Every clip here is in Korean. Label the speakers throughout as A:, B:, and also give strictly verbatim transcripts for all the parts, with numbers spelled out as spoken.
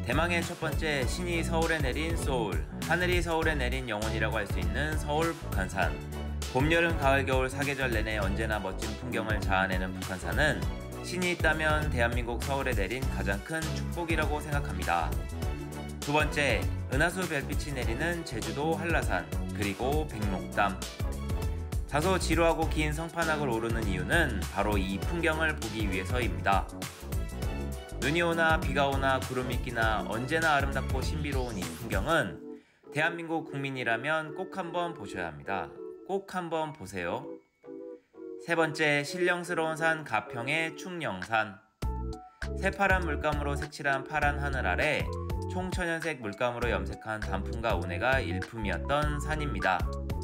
A: 대망의 첫 번째, 신이 서울에 내린 소울, 하늘이 서울에 내린 영혼이라고 할 수 있는 서울 북한산. 봄, 여름, 가을, 겨울 사계절 내내 언제나 멋진 풍경을 자아내는 북한산은 신이 있다면 대한민국 서울에 내린 가장 큰 축복이라고 생각합니다. 두 번째, 은하수 별빛이 내리는 제주도 한라산, 그리고 백록담. 다소 지루하고 긴 성판악을 오르는 이유는 바로 이 풍경을 보기 위해서입니다. 눈이 오나 비가 오나 구름이 끼나 언제나 아름답고 신비로운 이 풍경은 대한민국 국민이라면 꼭 한번 보셔야 합니다. 꼭 한번 보세요. 세 번째, 신령스러운 산 가평의 충령산. 새파란 물감으로 색칠한 파란 하늘 아래 총천연색 물감으로 염색한 단풍과 운해가 일품이었던 산입니다.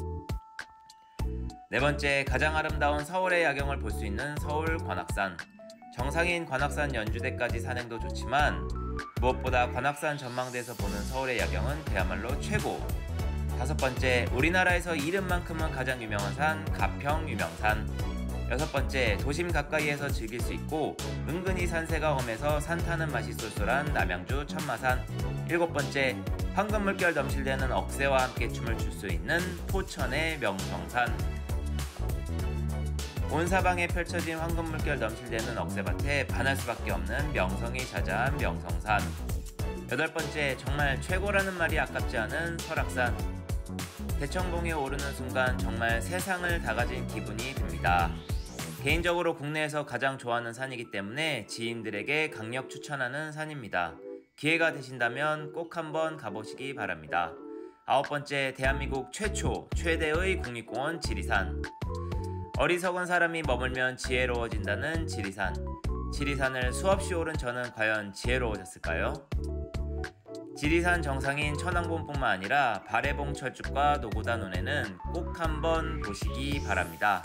A: 네 번째, 가장 아름다운 서울의 야경을 볼 수 있는 서울 관악산. 정상인 관악산 연주대까지 산행도 좋지만 무엇보다 관악산 전망대에서 보는 서울의 야경은 그야말로 최고. 다섯 번째, 우리나라에서 이름만큼은 가장 유명한 산 가평 유명산. 여섯 번째, 도심 가까이에서 즐길 수 있고 은근히 산세가 험해서 산 타는 맛이 쏠쏠한 남양주 천마산. 일곱 번째, 황금 물결 넘실대는 억새와 함께 춤을 출 수 있는 포천의 명성산. 온 사방에 펼쳐진 황금 물결 넘실대는 억새밭에 반할 수밖에 없는 명성이 자자한 명성산. 여덟 번째, 정말 최고라는 말이 아깝지 않은 설악산. 대청봉에 오르는 순간 정말 세상을 다 가진 기분이 듭니다. 개인적으로 국내에서 가장 좋아하는 산이기 때문에 지인들에게 강력 추천하는 산입니다. 기회가 되신다면 꼭 한번 가보시기 바랍니다. 아홉 번째, 대한민국 최초, 최대의 국립공원 지리산. 어리석은 사람이 머물면 지혜로워진다는 지리산. 지리산을 수없이 오른 저는 과연 지혜로워졌을까요? 지리산 정상인 천왕봉뿐만 아니라 발해봉 철쭉과 노고단 운해는 꼭 한번 보시기 바랍니다.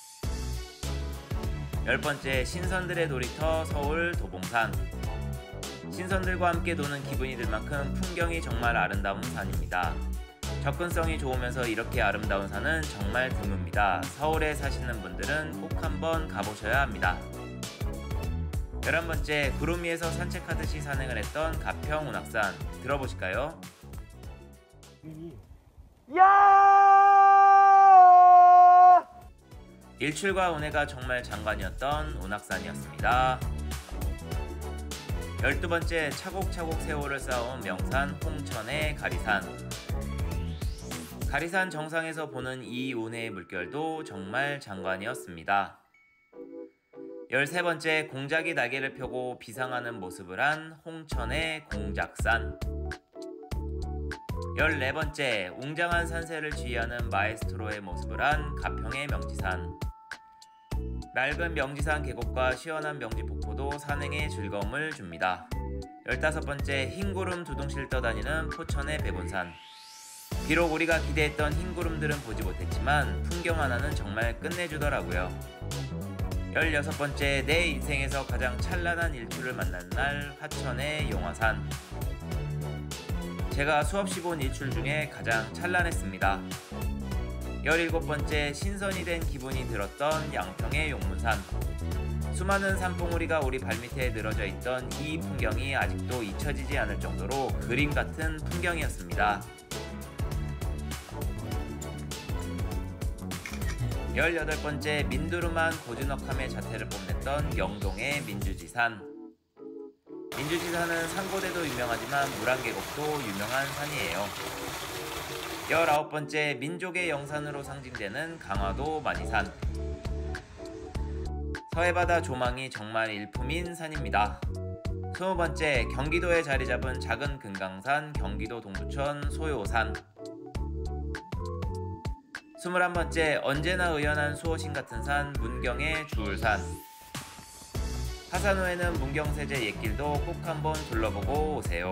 A: 열 번째, 신선들의 놀이터 서울 도봉산. 신선들과 함께 노는 기분이 들 만큼 풍경이 정말 아름다운 산입니다. 접근성이 좋으면서 이렇게 아름다운 산은 정말 드뭅니다. 서울에 사시는 분들은 꼭 한번 가보셔야 합니다. 열한 번째, 구름 위에서 산책하듯이 산행을 했던 가평 운악산. 들어보실까요? 야! 일출과 운해가 정말 장관이었던 운악산이었습니다. 열두 번째, 차곡차곡 세월을 쌓아온 명산 홍천의 가리산. 가리산 정상에서 보는 이 운해의 물결도 정말 장관이었습니다. 열세 번째, 공작이 날개를 펴고 비상하는 모습을 한 홍천의 공작산. 열네 번째, 웅장한 산세를 지휘하는 마에스트로의 모습을 한 가평의 명지산. 맑은 명지산 계곡과 시원한 명지폭포도 산행에 즐거움을 줍니다. 열다섯 번째, 흰구름 두둥실 떠다니는 포천의 백운산. 비록 우리가 기대했던 흰구름들은 보지 못했지만 풍경 하나는 정말 끝내주더라고요. 열여섯 번째, 내 인생에서 가장 찬란한 일출을 만난 날 화천의 용화산. 제가 수없이 본 일출 중에 가장 찬란했습니다. 열일곱 번째, 신선이 된 기분이 들었던 양평의 용문산. 수많은 산봉우리가 우리 발밑에 늘어져 있던 이 풍경이 아직도 잊혀지지 않을 정도로 그림 같은 풍경이었습니다. 열여덟 번째, 민두름한 고즈넉함의 자태를 뽐냈던 영동의 민주지산. 민주지산은 산고대도 유명하지만 물안계곡도 유명한 산이에요. 열아홉 번째, 민족의 영산으로 상징되는 강화도 만이산. 서해바다 조망이 정말 일품인 산입니다. 스무 번째, 경기도에 자리잡은 작은 금강산 경기도 동두천 소요산. 스물한 번째, 언제나 의연한 수호신 같은 산 문경의 주울산. 하산후에는 문경세제 옛길도 꼭 한번 둘러보고 오세요.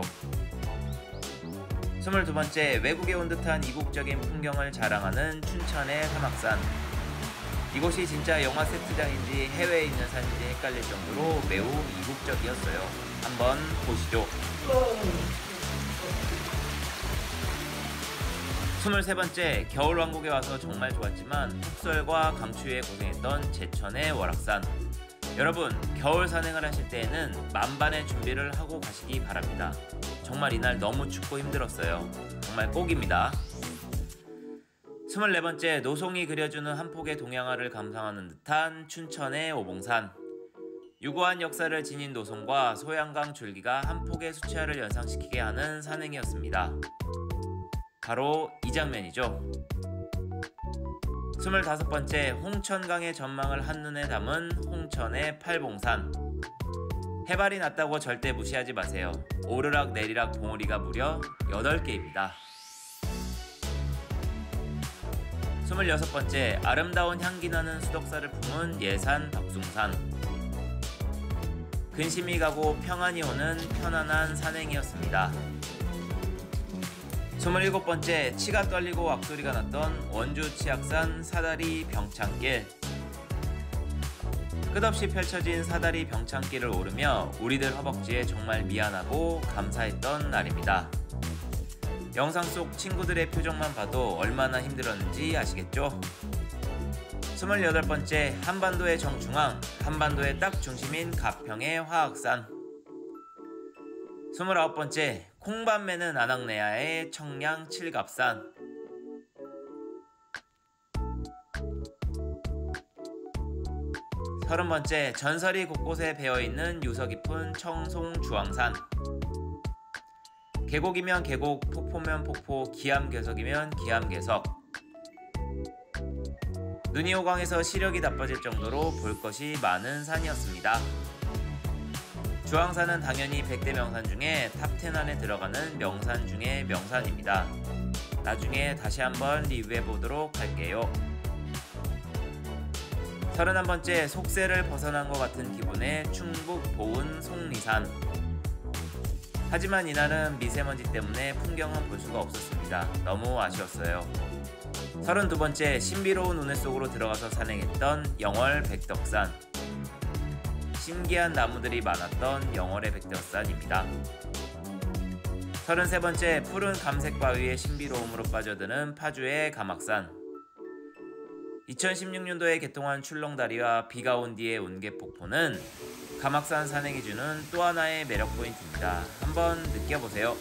A: 스물두 번째, 외국에 온 듯한 이국적인 풍경을 자랑하는 춘천의 사막산. 이곳이 진짜 영화 세트장인지 해외에 있는 산인지 헷갈릴 정도로 매우 이국적이었어요. 한번 보시죠. 스물세 번째, 겨울왕국에 와서 정말 좋았지만 폭설과 강추위에 고생했던 제천의 월악산. 여러분, 겨울 산행을 하실 때에는 만반의 준비를 하고 가시기 바랍니다. 정말 이날 너무 춥고 힘들었어요. 정말 꼭입니다. 스물네 번째, 노송이 그려주는 한 폭의 동양화를 감상하는 듯한 춘천의 오봉산. 유구한 역사를 지닌 노송과 소양강 줄기가 한 폭의 수채화를 연상시키게 하는 산행이었습니다. 바로 이 장면이죠. 스물다섯 번째, 홍천강의 전망을 한눈에 담은 홍천의 팔봉산. 해발이 낮다고 절대 무시하지 마세요. 오르락 내리락 봉우리가 무려 여덟 개입니다. 스물여섯 번째, 아름다운 향기 나는 수덕사를 품은 예산 덕숭산. 근심이 가고 평안이 오는 편안한 산행이었습니다. 스물일곱 번째, 치가 떨리고 왁소리가 났던 원주 치악산 사다리 병창길. 끝없이 펼쳐진 사다리 병창길을 오르며 우리들 허벅지에 정말 미안하고 감사했던 날입니다. 영상 속 친구들의 표정만 봐도 얼마나 힘들었는지 아시겠죠? 스물여덟 번째, 한반도의 정중앙, 한반도의 딱 중심인 가평의 화학산. 스물아홉 번째, 콩밤매는 아낙네아의 청량 칠갑산. 서른 번째, 전설이 곳곳에 배어있는 유서 깊은 청송주황산. 계곡이면 계곡, 폭포면 폭포, 기암괴석이면 기암괴석. 눈이 오강해서 시력이 나빠질 정도로 볼 것이 많은 산이었습니다. 주황산은 당연히 백 대 명산 중에 탑 텐 안에 들어가는 명산 중의 명산입니다. 나중에 다시 한번 리뷰해보도록 할게요. 서른한 번째, 속세를 벗어난 것 같은 기분의 충북 보은 속리산. 하지만 이날은 미세먼지 때문에 풍경은 볼 수가 없었습니다. 너무 아쉬웠어요. 서른두 번째, 신비로운 운해 속으로 들어가서 산행했던 영월 백덕산. 신기한 나무들이 많았던 영월의 백덕산입니다. 서른세 번째, 푸른 감색 바위의 신비로움으로 빠져드는 파주의 가막산. 이천십육 년도에 개통한 출렁다리와 비가 온 뒤의 운계폭포는 가막산 산행이 주는 또 하나의 매력 포인트입니다. 한번 느껴보세요.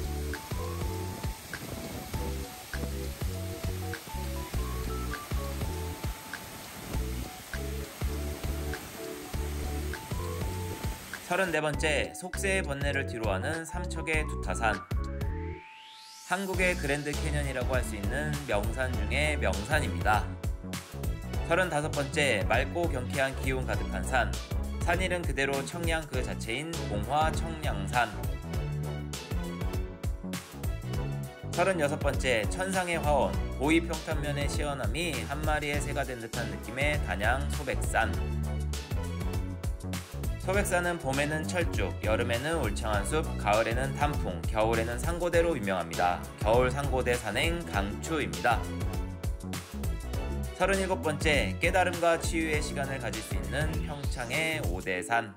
A: 서른네 번째, 속세의 번뇌를 뒤로하는 삼척의 두타산. 한국의 그랜드 캐년이라고 할 수 있는 명산 중의 명산입니다. 서른다섯 번째, 맑고 경쾌한 기운 가득한 산. 산 이름 그대로 청량 그 자체인 봉화 청량산. 서른여섯 번째, 천상의 화원, 고이 평탄면의 시원함이 한 마리의 새가 된 듯한 느낌의 단양 소백산. 소백산은 봄에는 철쭉, 여름에는 울창한 숲, 가을에는 단풍, 겨울에는 상고대로 유명합니다. 겨울 상고대 산행 강추입니다. 서른일곱 번째, 깨달음과 치유의 시간을 가질 수 있는 평창의 오대산.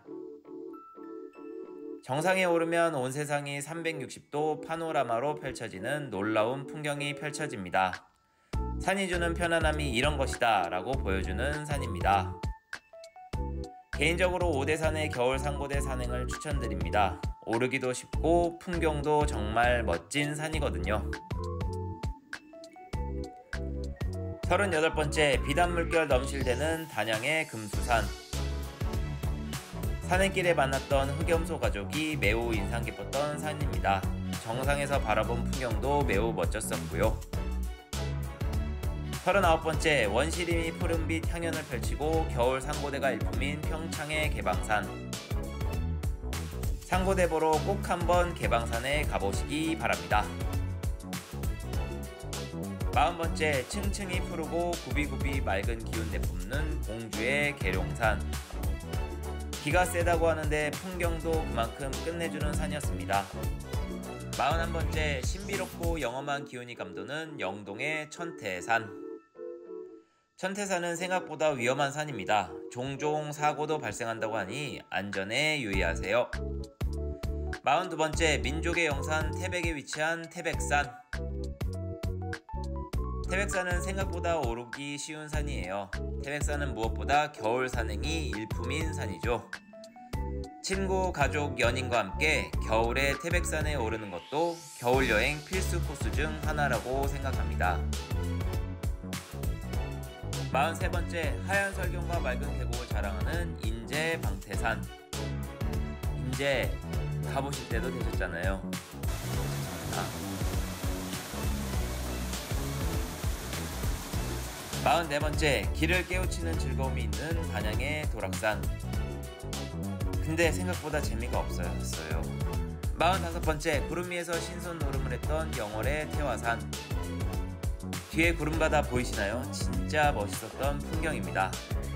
A: 정상에 오르면 온 세상이 삼백육십 도 파노라마로 펼쳐지는 놀라운 풍경이 펼쳐집니다. 산이 주는 편안함이 이런 것이다 라고 보여주는 산입니다. 개인적으로 오대산의 겨울 상고대 산행을 추천드립니다. 오르기도 쉽고 풍경도 정말 멋진 산이거든요. 서른여덟 번째, 비단물결 넘실대는 단양의 금수산. 산행길에 만났던 흑염소 가족이 매우 인상 깊었던 산입니다. 정상에서 바라본 풍경도 매우 멋졌었고요. 서른아홉 번째, 원시림이 푸른빛 향연을 펼치고 겨울 상고대가 일품인 평창의 개방산. 상고대 보러 꼭 한번 개방산에 가보시기 바랍니다. 마흔 번째, 층층이 푸르고 구비구비 맑은 기운 내뿜는 공주의 계룡산. 비가 세다고 하는데 풍경도 그만큼 끝내주는 산이었습니다. 마흔한 번째, 신비롭고 영험한 기운이 감도는 영동의 천태산. 천태산은 생각보다 위험한 산입니다. 종종 사고도 발생한다고 하니 안전에 유의하세요. 마흔두 번째, 민족의 영산 태백에 위치한 태백산. 태백산은 생각보다 오르기 쉬운 산이에요. 태백산은 무엇보다 겨울 산행이 일품인 산이죠. 친구, 가족, 연인과 함께 겨울에 태백산에 오르는 것도 겨울여행 필수 코스 중 하나라고 생각합니다. 마흔세 번째, 하얀 설경과 맑은 계곡을 자랑하는 인제 방태산. 인제 가보실 때도 되셨잖아요. 아. 마흔네 번째, 길을 깨우치는 즐거움이 있는 단양의 도락산. 근데 생각보다 재미가 없었어요. 마흔다섯 번째, 구름 위에서 신선 노름을 했던 영월의 태화산. 뒤에 구름바다 보이시나요? 진짜 멋있었던 풍경입니다.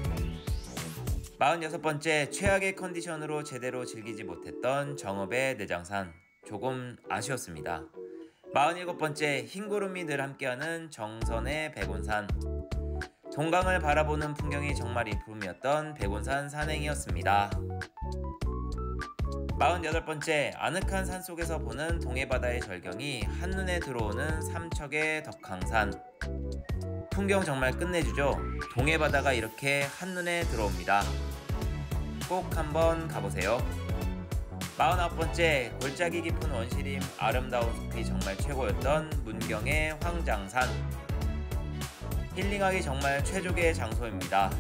A: 마흔여섯 번째, 최악의 컨디션으로 제대로 즐기지 못했던 정읍의 내장산. 조금 아쉬웠습니다. 마흔일곱 번째, 흰 구름이 늘 함께하는 정선의 백운산. 동강을 바라보는 풍경이 정말 일품이었던 백운산 산행이었습니다. 마흔여덟 번째, 아늑한 산속에서 보는 동해바다의 절경이 한눈에 들어오는 삼척의 덕항산. 풍경 정말 끝내주죠. 동해바다가 이렇게 한눈에 들어옵니다. 꼭 한번 가보세요. 마흔아홉 번째, 골짜기 깊은 원시림 아름다운 숲이 정말 최고였던 문경의 황장산. 힐링하기 정말 최적의 장소입니다.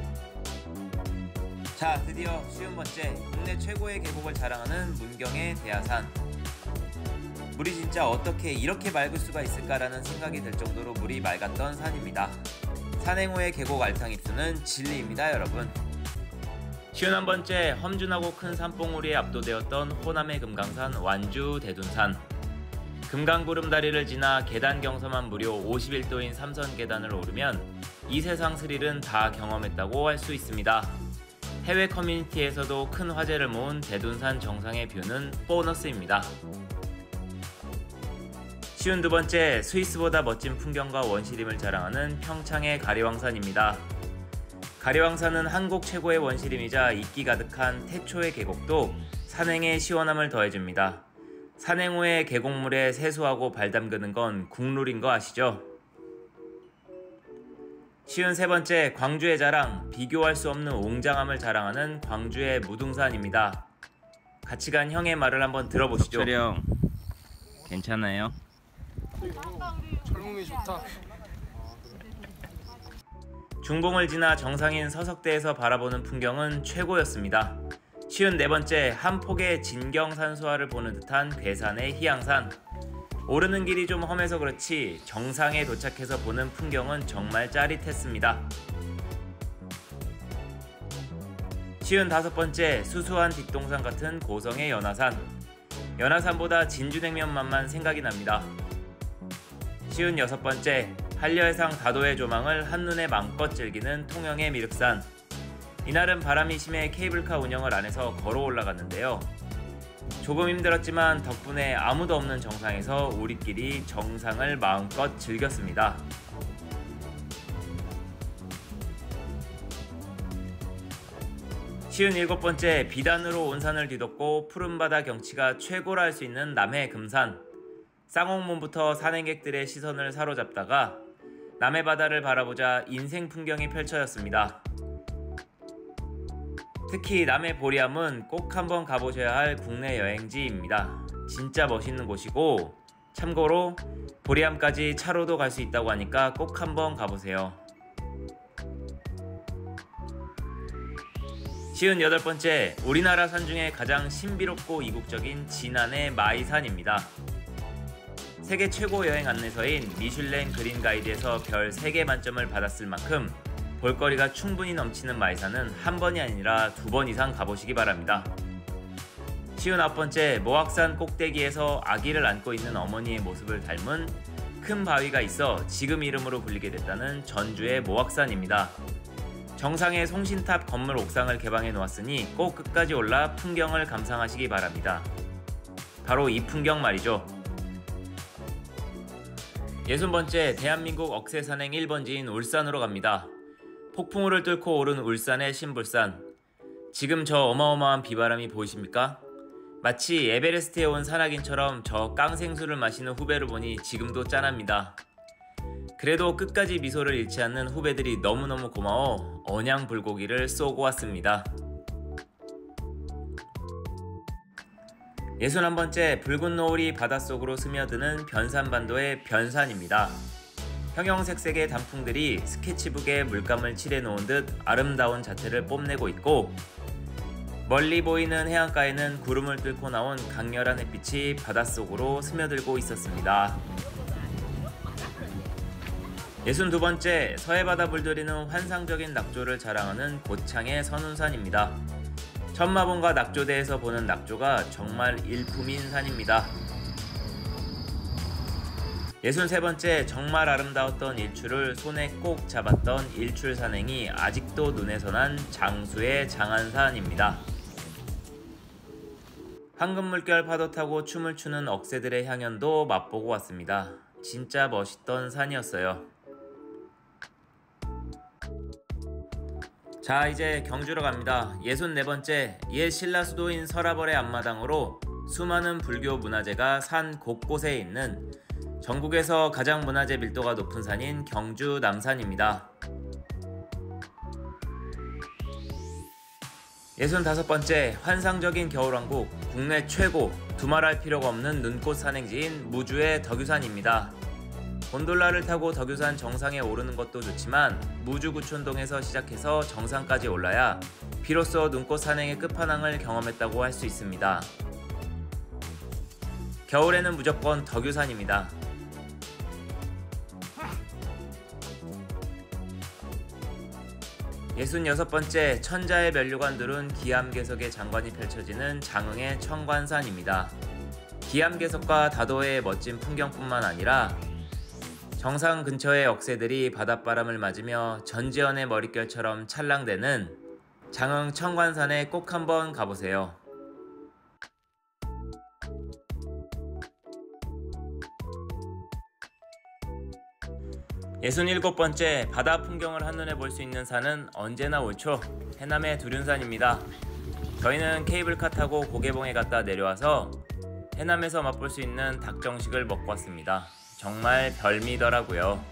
A: 자, 드디어 쉬운 번째, 국내 최고의 계곡을 자랑하는 문경의 대하산. 물이 진짜 어떻게 이렇게 맑을 수가 있을까라는 생각이 들 정도로 물이 맑았던 산입니다. 산행 후의 계곡 알탕 입수는 진리입니다, 여러분. 쉬운 한 번째, 험준하고 큰 산봉우리에 압도되었던 호남의 금강산 완주 대둔산. 금강구름다리를 지나 계단 경사만 무려 오십일 도인 삼선 계단을 오르면 이 세상 스릴은 다 경험했다고 할 수 있습니다. 해외 커뮤니티에서도 큰 화제를 모은 대둔산 정상의 뷰는 보너스입니다. 쉬운 두 번째, 스위스보다 멋진 풍경과 원시림을 자랑하는 평창의 가리왕산입니다. 가리왕산은 한국 최고의 원시림이자 이끼 가득한 태초의 계곡도 산행의 시원함을 더해줍니다. 산행 후에 계곡물에 세수하고 발 담그는 건 국룰인 거 아시죠? 쉬운 세 번째, 광주의 자랑, 비교할 수 없는 웅장함을 자랑하는 광주의 무등산입니다. 같이 간 형의 말을 한번 들어보시죠. 형, 괜찮아요?
B: 젊음이 좋다.
A: 중봉을 지나 정상인 서석대에서 바라보는 풍경은 최고였습니다. 쉬운 네 번째, 한 폭의 진경산수화를 보는 듯한 괴산의 희양산. 오르는 길이 좀 험해서 그렇지 정상에 도착해서 보는 풍경은 정말 짜릿했습니다. 쉬운 다섯 번째, 수수한 뒷동산 같은 고성의 연화산. 연화산보다 진주냉면맛만 생각이 납니다. 쉬운 여섯 번째, 한려해상 다도의 조망을 한눈에 마음껏 즐기는 통영의 미륵산. 이날은 바람이 심해 케이블카 운영을 안 해서 걸어 올라갔는데요. 조금 힘들었지만 덕분에 아무도 없는 정상에서 우리끼리 정상을 마음껏 즐겼습니다. 쉬운 일곱 번째, 비단으로 온 산을 뒤덮고 푸른바다 경치가 최고라 할 수 있는 남해 금산. 쌍옥문부터 산행객들의 시선을 사로잡다가 남해 바다를 바라보자 인생 풍경이 펼쳐졌습니다. 특히 남해 보리암은 꼭 한번 가보셔야 할 국내 여행지입니다. 진짜 멋있는 곳이고, 참고로 보리암까지 차로도 갈 수 있다고 하니까 꼭 한번 가보세요. 쉬운 여덟 번째, 우리나라 산 중에 가장 신비롭고 이국적인 진안의 마이산입니다. 세계 최고 여행 안내서인 미슐랭 그린 가이드에서 별 세 개 만점을 받았을 만큼 볼거리가 충분히 넘치는 마이산은 한 번이 아니라 두 번 이상 가보시기 바랍니다. 쉬운 아홉 번째, 모악산 꼭대기에서 아기를 안고 있는 어머니의 모습을 닮은 큰 바위가 있어 지금 이름으로 불리게 됐다는 전주의 모악산입니다. 정상의 송신탑 건물 옥상을 개방해 놓았으니 꼭 끝까지 올라 풍경을 감상하시기 바랍니다. 바로 이 풍경 말이죠. 예순 번째, 대한민국 억새산행 일 번지인 울산으로 갑니다. 폭풍우를 뚫고 오른 울산의 신불산. 지금 저 어마어마한 비바람이 보이십니까? 마치 에베레스트에 온 산악인처럼 저 깡생수를 마시는 후배를 보니 지금도 짠합니다. 그래도 끝까지 미소를 잃지 않는 후배들이 너무너무 고마워 언양 불고기를 쏘고 왔습니다. 예순한 번째 붉은 노을이 바닷속으로 스며드는 변산반도의 변산입니다. 형형색색의 단풍들이 스케치북에 물감을 칠해놓은 듯 아름다운 자태를 뽐내고 있고, 멀리 보이는 해안가에는 구름을 뚫고 나온 강렬한 햇빛이 바닷속으로 스며들고 있었습니다. 예순두 번째 서해바다 물들이는 환상적인 낙조를 자랑하는 고창의 선운산입니다. 천마봉과 낙조대에서 보는 낙조가 정말 일품인 산입니다. 예순세 번째 정말 아름다웠던 일출을 손에 꼭 잡았던 일출 산행이 아직도 눈에 선한 장수의 장안산입니다. 황금 물결 파도 타고 춤을 추는 억새들의 향연도 맛보고 왔습니다. 진짜 멋있던 산이었어요. 자, 이제 경주로 갑니다. 예순네 번째 옛 신라 수도인 서라벌의 앞마당으로 수많은 불교 문화재가 산 곳곳에 있는 전국에서 가장 문화재 밀도가 높은 산인 경주 남산입니다. 예순다섯 번째 환상적인 겨울왕국, 국내 최고, 두말할 필요가 없는 눈꽃 산행지인 무주의 덕유산입니다. 곤돌라를 타고 덕유산 정상에 오르는 것도 좋지만 무주구촌동에서 시작해서 정상까지 올라야 비로소 눈꽃 산행의 끝판왕을 경험했다고 할 수 있습니다. 겨울에는 무조건 덕유산입니다. 예순여섯 번째 천자의 면류관 두른 기암괴석의 장관이 펼쳐지는 장흥의 청관산입니다. 기암괴석과 다도의 멋진 풍경뿐만 아니라 정상 근처의 억새들이 바닷바람을 맞으며 전지현의 머릿결처럼 찰랑대는 장흥 청관산에 꼭 한번 가보세요. 예순일곱 번째 바다 풍경을 한눈에 볼 수 있는 산은 언제나 옳죠. 해남의 두륜산입니다. 저희는 케이블카 타고 고개봉에 갔다 내려와서 해남에서 맛볼 수 있는 닭정식을 먹고 왔습니다. 정말 별미더라고요.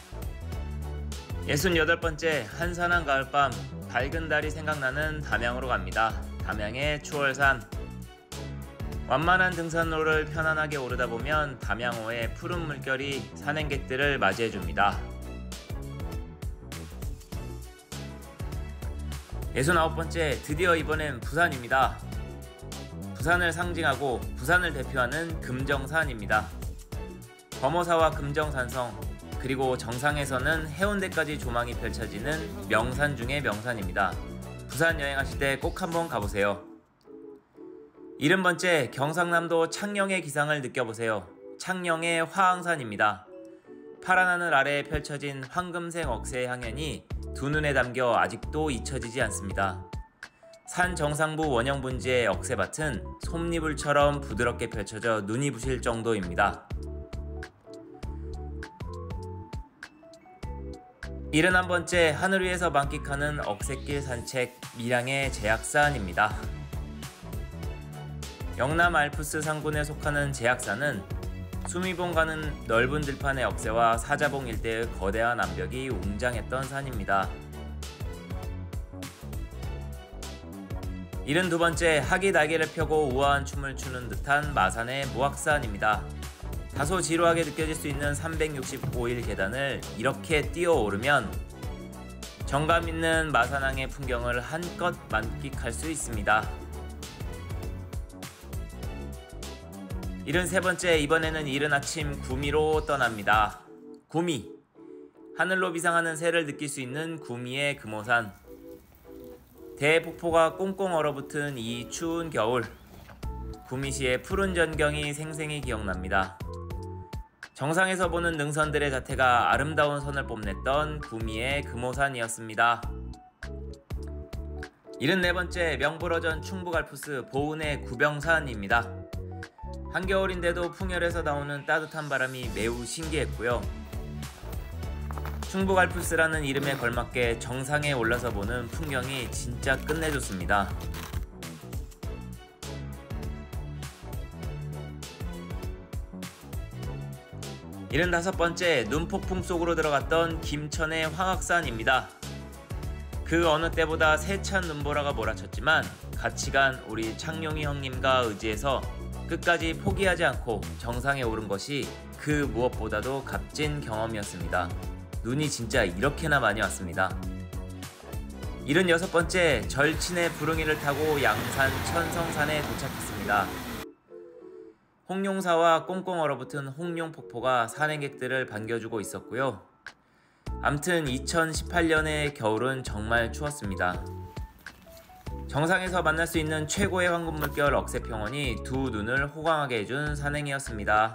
A: 예순여덟 번째 한산한 가을밤, 밝은 달이 생각나는 담양으로 갑니다. 담양의 추월산. 완만한 등산로를 편안하게 오르다 보면 담양호의 푸른 물결이 산행객들을 맞이해줍니다. 예순아홉 번째 드디어 이번엔 부산입니다. 부산을 상징하고 부산을 대표하는 금정산입니다. 범어사와 금정산성, 그리고 정상에서는 해운대까지 조망이 펼쳐지는 명산 중의 명산입니다. 부산 여행하실 때 꼭 한번 가보세요. 일흔 번째 경상남도 창녕의 기상을 느껴보세요. 창녕의 화항산입니다. 파란 하늘 아래에 펼쳐진 황금색 억새의 향연이 두 눈에 담겨 아직도 잊혀지지 않습니다. 산 정상부 원형분지의 억새밭은 솜니불처럼 부드럽게 펼쳐져 눈이 부실 정도입니다. 일흔한 번째 하늘 위에서 만끽하는 억새길 산책, 밀양의 제약산입니다. 영남 알프스 상군에 속하는 제약산은 수미봉 가는 넓은 들판의 억새와 사자봉 일대의 거대한 암벽이 웅장했던 산입니다. 일흔두 번째 학이 날개를 펴고 우아한 춤을 추는 듯한 마산의 무악산입니다. 다소 지루하게 느껴질 수 있는 삼백육십오 일 계단을 이렇게 뛰어오르면 정감 있는 마산항의 풍경을 한껏 만끽할 수 있습니다. 일흔세 번째 이번에는 이른 아침 구미로 떠납니다. 구미, 하늘로 비상하는 새를 느낄 수 있는 구미의 금오산. 대폭포가 꽁꽁 얼어붙은 이 추운 겨울, 구미시의 푸른 전경이 생생히 기억납니다. 정상에서 보는 능선들의 자태가 아름다운 선을 뽐냈던 구미의 금오산이었습니다. 일흔네 번째 명불허전 충북알프스 보은의 구병산입니다. 한겨울인데도 풍열에서 나오는 따뜻한 바람이 매우 신기했고요. 충북알프스라는 이름에 걸맞게 정상에 올라서 보는 풍경이 진짜 끝내줬습니다. 일흔다섯 번째 눈폭풍 속으로 들어갔던 김천의 황악산입니다. 그 어느 때보다 세찬 눈보라가 몰아쳤지만 같이 간 우리 창룡이 형님과 의지해서 끝까지 포기하지 않고 정상에 오른 것이 그 무엇보다도 값진 경험이었습니다. 눈이 진짜 이렇게나 많이 왔습니다. 일흔여섯 번째 절친의 부릉이를 타고 양산 천성산에 도착했습니다. 홍룡사와 꽁꽁 얼어붙은 홍룡폭포가 산행객들을 반겨주고 있었고요. 암튼 이천십팔 년의 겨울은 정말 추웠습니다. 정상에서 만날 수 있는 최고의 황금 물결 억새평원이 두 눈을 호강하게 해준 산행이었습니다.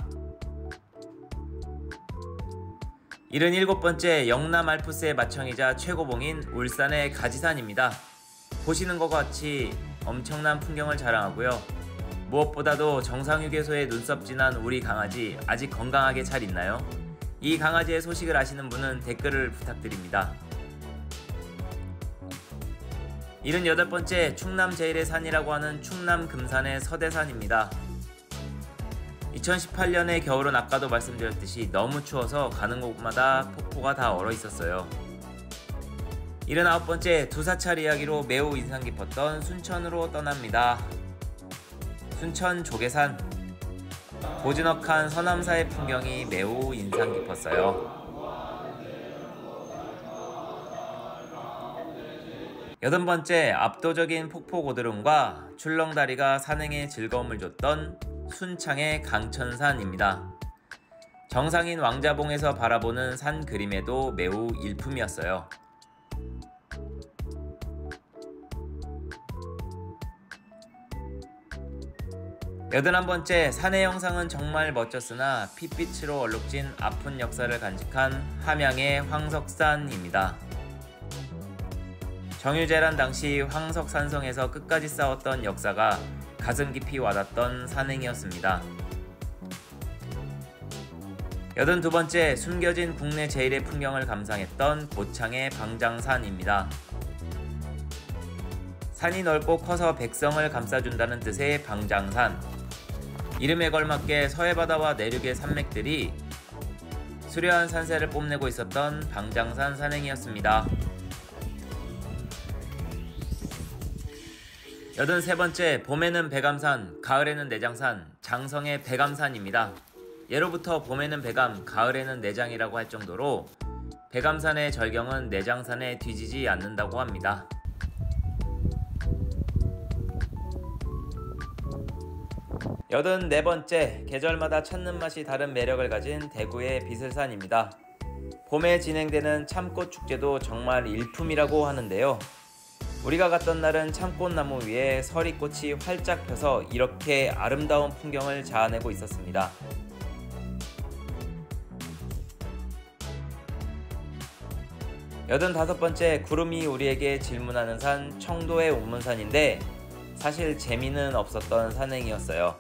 A: 일흔일곱 번째 영남 알프스의 마청이자 최고봉인 울산의 가지산입니다. 보시는 것과 같이 엄청난 풍경을 자랑하고요. 무엇보다도 정상휴게소에 눈썹 진한 우리 강아지 아직 건강하게 잘 있나요? 이 강아지의 소식을 아시는 분은 댓글을 부탁드립니다. 일흔여덟 번째 충남 제일의 산이라고 하는 충남 금산의 서대산입니다. 이천십팔 년의 겨울은 아까도 말씀드렸듯이 너무 추워서 가는 곳마다 폭포가 다 얼어 있었어요. 일흔아홉 번째 두사찰 이야기로 매우 인상 깊었던 순천으로 떠납니다. 순천 조계산. 고즈넉한 서남사의 풍경이 매우 인상 깊었어요. 여덟 번째 압도적인 폭포 고드름과 출렁다리가 산행에 즐거움을 줬던 순창의 강천산입니다. 정상인 왕자봉에서 바라보는 산 그림에도 매우 일품이었어요. 여든한 번째 산의 영상은 정말 멋졌으나 핏빛으로 얼룩진 아픈 역사를 간직한 함양의 황석산입니다. 정유재란 당시 황석산성에서 끝까지 싸웠던 역사가 가슴 깊이 와닿던 산행이었습니다. 여든두 번째 숨겨진 국내 제일의 풍경을 감상했던 고창의 방장산입니다. 산이 넓고 커서 백성을 감싸준다는 뜻의 방장산. 이름에 걸맞게 서해바다와 내륙의 산맥들이 수려한 산세를 뽐내고 있었던 방장산 산행이었습니다. 여든세 번째 봄에는 백암산, 가을에는 내장산, 장성의 백암산입니다. 예로부터 봄에는 백암, 가을에는 내장이라고 할 정도로 백암산의 절경은 내장산에 뒤지지 않는다고 합니다. 여든네 번째 계절마다 찾는 맛이 다른 매력을 가진 대구의 비슬산입니다. 봄에 진행되는 참꽃 축제도 정말 일품이라고 하는데요. 우리가 갔던 날은 참꽃나무 위에 서리꽃이 활짝 펴서 이렇게 아름다운 풍경을 자아내고 있었습니다. 여든다섯 번째 구름이 우리에게 질문하는 산 청도의 운문산인데 사실 재미는 없었던 산행이었어요.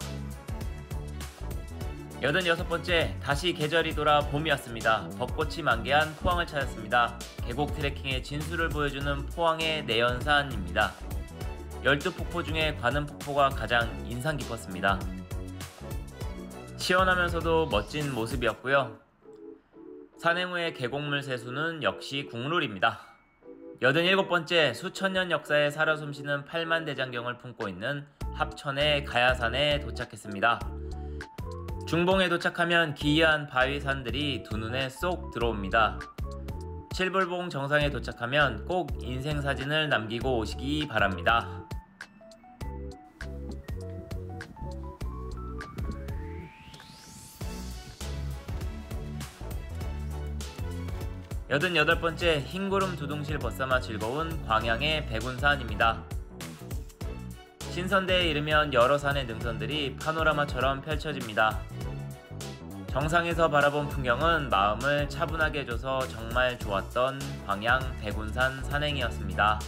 A: 여든여섯 번째 다시 계절이 돌아 봄이었습니다. 벚꽃이 만개한 포항을 찾았습니다. 계곡 트레킹의 진수를 보여주는 포항의 내연산입니다. 열두 폭포 중에 관음폭포가 가장 인상 깊었습니다. 시원하면서도 멋진 모습이었고요. 산행 후의 계곡물 세수는 역시 국룰입니다. 여든일곱 번째 수천년 역사에 살아 숨쉬는 팔만대장경을 품고 있는 합천의 가야산에 도착했습니다. 중봉에 도착하면 기이한 바위산들이 두 눈에 쏙 들어옵니다. 칠불봉 정상에 도착하면 꼭 인생사진을 남기고 오시기 바랍니다. 여든여덟 번째 흰구름 두둥실 벗삼아 즐거운 광양의 백운산입니다. 신선대에 이르면 여러 산의 능선들이 파노라마처럼 펼쳐집니다. 정상에서 바라본 풍경은 마음을 차분하게 해줘서 정말 좋았던 광양 백운산 산행이었습니다.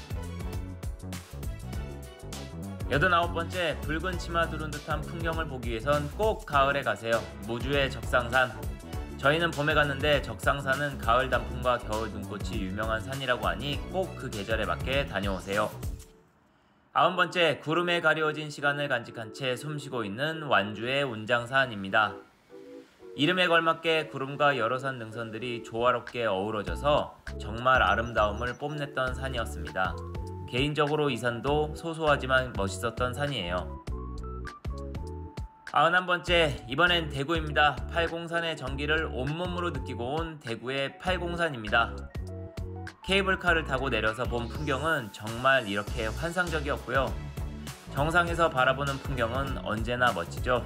A: 여든아홉 번째 붉은 치마 두른 듯한 풍경을 보기 위해선 꼭 가을에 가세요. 무주의 적상산. 저희는 봄에 갔는데 적상산은 가을 단풍과 겨울 눈꽃이 유명한 산이라고 하니 꼭 그 계절에 맞게 다녀오세요. 아홉 번째 구름에 가려워진 시간을 간직한 채 숨쉬고 있는 완주의 운장산입니다. 이름에 걸맞게 구름과 여러 산 능선들이 조화롭게 어우러져서 정말 아름다움을 뽐냈던 산이었습니다. 개인적으로 이 산도 소소하지만 멋있었던 산이에요. 아흔한 번째, 이번엔 대구입니다. 팔공산의 정기를 온몸으로 느끼고 온 대구의 팔공산입니다. 케이블카를 타고 내려서 본 풍경은 정말 이렇게 환상적이었고요. 정상에서 바라보는 풍경은 언제나 멋지죠.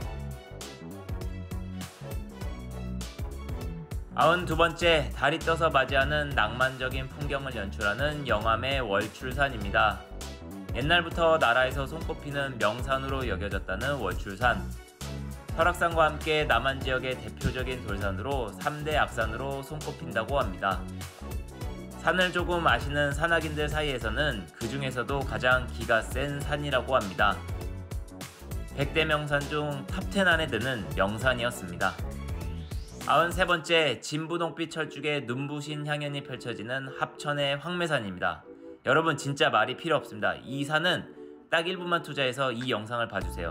A: 아흔두 번째, 달이 떠서 맞이하는 낭만적인 풍경을 연출하는 영암의 월출산입니다. 옛날부터 나라에서 손꼽히는 명산으로 여겨졌다는 월출산. 설악산과 함께 남한 지역의 대표적인 돌산으로 삼 대 악산으로 손꼽힌다고 합니다. 산을 조금 아시는 산악인들 사이에서는 그 중에서도 가장 기가 센 산이라고 합니다. 백 대 명산 중 탑 텐 안에 드는 명산이었습니다. 아흔세 번째, 진부동빛 철쭉에 눈부신 향연이 펼쳐지는 합천의 황매산입니다. 여러분 진짜 말이 필요 없습니다. 이 산은 딱 일 분만 투자해서 이 영상을 봐주세요.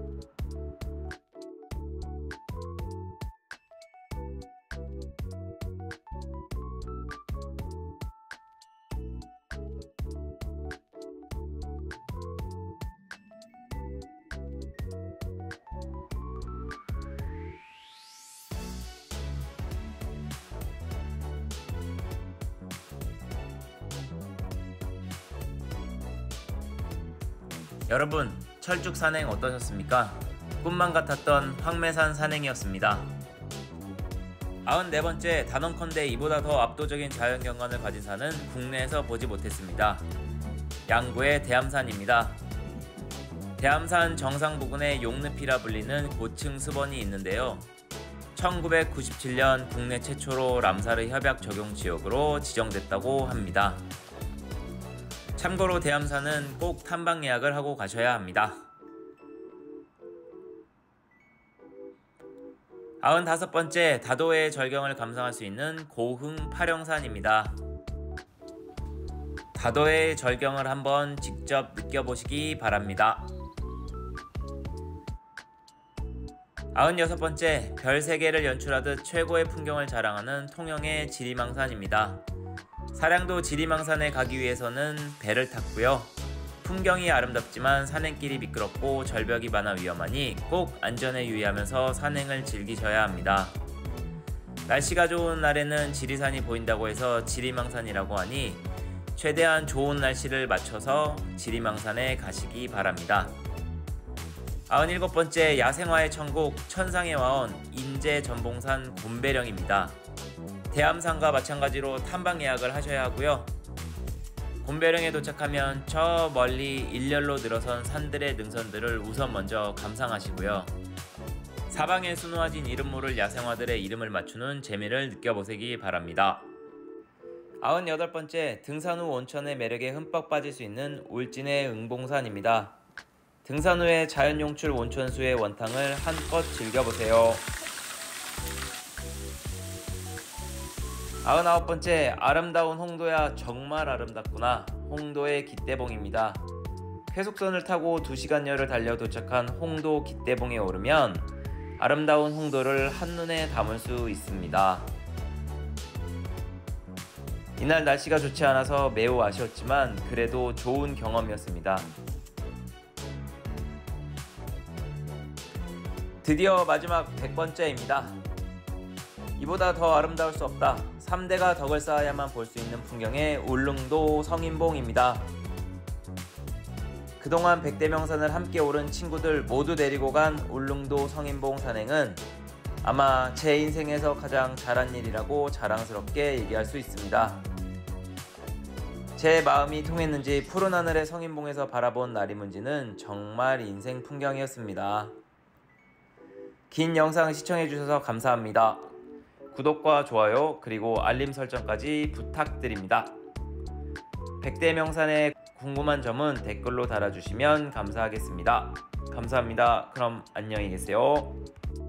A: 여러분, 철쭉 산행 어떠셨습니까? 꿈만 같았던 황매산 산행이었습니다. 아흔네 번째, 단언컨대 이보다 더 압도적인 자연경관을 가진 산은 국내에서 보지 못했습니다. 양구의 대암산입니다. 대암산 정상 부근에 용늪이라 불리는 고층 수번이 있는데요. 천구백구십칠 년 국내 최초로 람사르 협약 적용 지역으로 지정됐다고 합니다. 참고로 대암산은 꼭 탐방 예약을 하고 가셔야 합니다. 아흔다섯 번째, 다도해의 절경을 감상할 수 있는 고흥 파령산입니다. 다도해의 절경을 한번 직접 느껴보시기 바랍니다. 아흔여섯 번째, 별 세 개를 연출하듯 최고의 풍경을 자랑하는 통영의 지리망산입니다. 사량도 지리망산에 가기 위해서는 배를 탔고요. 풍경이 아름답지만 산행길이 미끄럽고 절벽이 많아 위험하니 꼭 안전에 유의하면서 산행을 즐기셔야 합니다. 날씨가 좋은 날에는 지리산이 보인다고 해서 지리망산이라고 하니 최대한 좋은 날씨를 맞춰서 지리망산에 가시기 바랍니다. 아흔일곱 번째, 야생화의 천국 천상의 와원 인제전봉산 곰배령입니다. 대암산과 마찬가지로 탐방 예약을 하셔야 하고요. 곰배령에 도착하면 저 멀리 일렬로 늘어선 산들의 능선들을 우선 먼저 감상하시고요. 사방에 수놓아진 이름 모를 야생화들의 이름을 맞추는 재미를 느껴보시기 바랍니다. 아흔여덟 번째, 등산 후 온천의 매력에 흠뻑 빠질 수 있는 울진의 응봉산입니다. 등산 후에 자연용출 온천수의 원탕을 한껏 즐겨보세요. 아흔아홉 번째, 아름다운 홍도야 정말 아름답구나. 홍도의 깃대봉입니다. 회속선을 타고 두 시간여를 달려 도착한 홍도 깃대봉에 오르면 아름다운 홍도를 한눈에 담을 수 있습니다. 이날 날씨가 좋지 않아서 매우 아쉬웠지만 그래도 좋은 경험이었습니다. 드디어 마지막 백 번째입니다. 이보다 더 아름다울 수 없다. 삼 대가 덕을 쌓아야만 볼 수 있는 풍경의 울릉도 성인봉입니다. 그동안 백 대 명산을 함께 오른 친구들 모두 데리고 간 울릉도 성인봉 산행은 아마 제 인생에서 가장 잘한 일이라고 자랑스럽게 얘기할 수 있습니다. 제 마음이 통했는지 푸른 하늘의 성인봉에서 바라본 나리문지는 정말 인생 풍경이었습니다. 긴 영상 시청해주셔서 감사합니다. 구독과 좋아요 그리고 알림 설정까지 부탁드립니다. 백 대 명산에 궁금한 점은 댓글로 달아주시면 감사하겠습니다. 감사합니다. 그럼 안녕히 계세요.